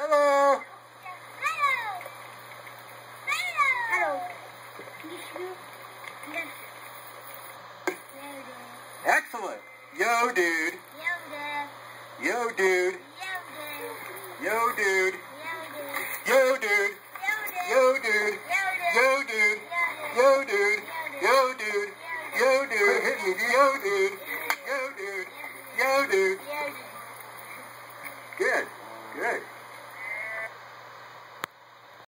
Hello. Excellent. Yo, dude. Yo, dude. Yo, dude. Yo, dude. Yo, dude. Yo, dude. Yo, dude. Yo, dude. Yo, dude. Yo, dude. Yo, dude. Yo, dude.